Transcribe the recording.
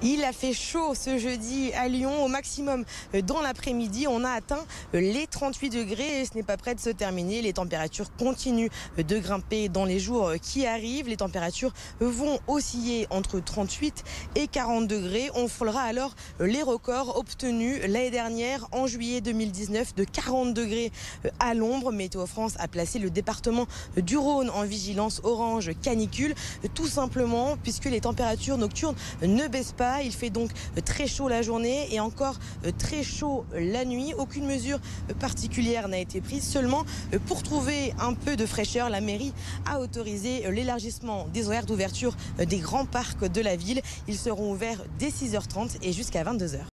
Il a fait chaud ce jeudi à Lyon. Au maximum dans l'après-midi, on a atteint les 38 degrés et ce n'est pas prêt de se terminer. Les températures continuent de grimper dans les jours qui arrivent. Les températures vont osciller entre 38 et 40 degrés. On frôlera alors les records obtenus l'année dernière en juillet 2019 de 40 degrés à l'ombre. Météo France a placé le département du Rhône en vigilance orange canicule, tout simplement puisque les températures nocturnes ne baissent pas. Il fait donc très chaud la journée et encore très chaud la nuit. Aucune mesure particulière n'a été prise. Seulement pour trouver un peu de fraîcheur, la mairie a autorisé l'élargissement des horaires d'ouverture des grands parcs de la ville. Ils seront ouverts dès 6h30 et jusqu'à 22h.